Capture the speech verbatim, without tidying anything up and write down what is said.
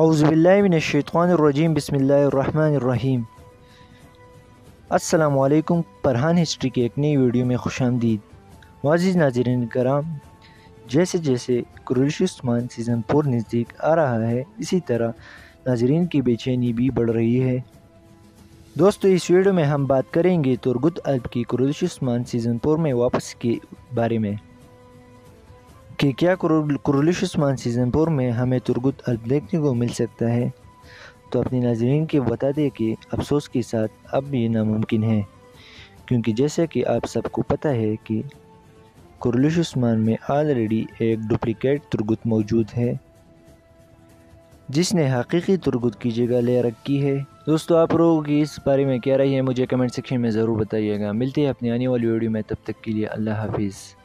اعوذ باللہ من الشیطان الرجیم بسم اللہ الرحمن الرحیم۔ السلام علیکم، پرہان ہسٹری کے ایک نئی ویڈیو میں خوش آمدید۔ معزز ناظرین کرام، جیسے جیسے قریش عثمان سیزن فور نزدیک آ رہا ہے، اسی طرح ناظرین کی بے چینی بھی بڑھ رہی ہے۔ دوستو، اس ویڈیو میں ہم بات کریں گے ترگت الب کی قریش عثمان سیزن فور میں واپس کے بارے میں کہ کیا قریش عثمان سیزن فور میں ہمیں ترگت الب دیکھنے کو مل سکتا ہے۔ تو اپنی ناظرین کے بتا دے کہ افسوس کے ساتھ اب یہ ناممکن ہے، کیونکہ جیسا کہ آپ سب کو پتہ ہے کہ قریش عثمان میں آلریڈی ایک ڈپلیکیٹ ترگت موجود ہے جس نے حقیقی ترگت کی جگہ لے رکھی ہے۔ دوستو، آپ لوگوں کی اس بارے میں کیا رائے ہے، مجھے کمنٹ سیکشن میں ضرور بتائیے گا۔ ملتے ہیں اپنی آنے والی ویڈیو میں، تب تک کے لیے اللہ حافظ۔